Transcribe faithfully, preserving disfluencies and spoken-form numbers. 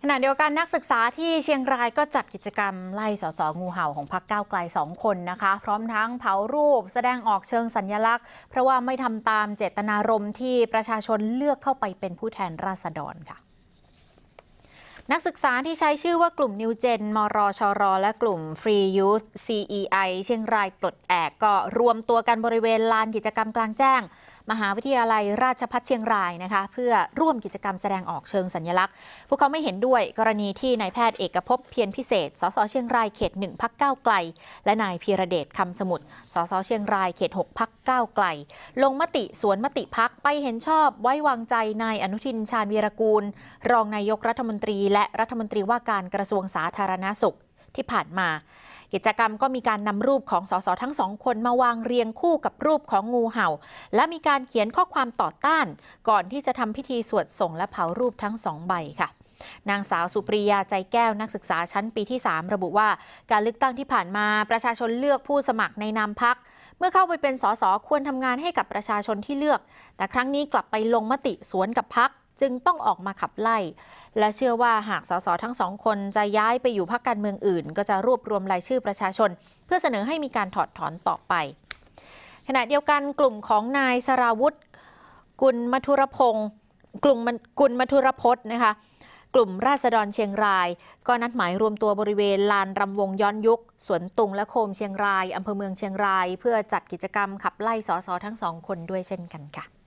ขณะเดียวกันนักศึกษาที่เชียงรายก็จัดกิจกรรมไล่สสงูเห่าของพรรคก้าวไกลสองคนนะคะพร้อมทั้งเผารูปแสดงออกเชิงสัญลักษณ์เพราะว่าไม่ทำตามเจตนารมณ์ที่ประชาชนเลือกเข้าไปเป็นผู้แทนราษฎรค่ะนักศึกษาที่ใช้ชื่อว่ากลุ่มนิวเจนมรชรและกลุ่ม Free Youth ซี อี ไอ เชียงรายปลดแอกก็รวมตัวกันบริเวณลานกิจกรรมกลางแจ้งมหาวิทยาลัยราชภัฏเชียงรายนะคะเพื่อร่วมกิจกรรมแสดงออกเชิงสัญลักษณ์พวกเขาไม่เห็นด้วยกรณีที่นายแพทย์เอกภพเพียรพิเศษสสเชียงรายเขตหนึ่งพรรคก้าวไกลและนายพีระเดชคำสมุทรสสเชียงรายเขตหกพรรคก้าวไกลลงมติสวนมติพรรคไปเห็นชอบไว้วางใจนายอนุทินชาญวีรกูลรองนายกรัฐมนตรีและรัฐมนตรีว่าการกระทรวงสาธารณสุขที่ผ่านมากิจกรรมก็มีการนำรูปของสสทั้งสองคนมาวางเรียงคู่กับรูปของงูเห่าและมีการเขียนข้อความต่อต้านก่อนที่จะทำพิธีสวดส่งและเผารูปทั้งสองใบค่ะนางสาวสุปรียาใจแก้วนักศึกษาชั้นปีที่สามระบุว่าการเลือกตั้งที่ผ่านมาประชาชนเลือกผู้สมัครในนามพรรคเมื่อเข้าไปเป็นสสควรทำงานให้กับประชาชนที่เลือกแต่ครั้งนี้กลับไปลงมติสวนกับพรรคจึงต้องออกมาขับไล่และเชื่อว่าหากสสทั้งสองคนจะย้ายไปอยู่พรรคการเมืองอื่นก็จะรวบรวมรายชื่อประชาชนเพื่อเสนอให้มีการถอดถอนต่อไปขณะเดียวกันกลุ่มของนายสราวุธกุลมัทุรพงศ์กลุ่มกุลมัทุรพจน์นะคะกลุ่มราษฎรเชียงรายก็นัดหมายรวมตัวบริเวณลานรำวงย้อนยุคสวนตุงและโคมเชียงรายอำเภอเมืองเชียงรายเพื่อจัดกิจกรรมขับไล่สสทั้งสองคนด้วยเช่นกันค่ะ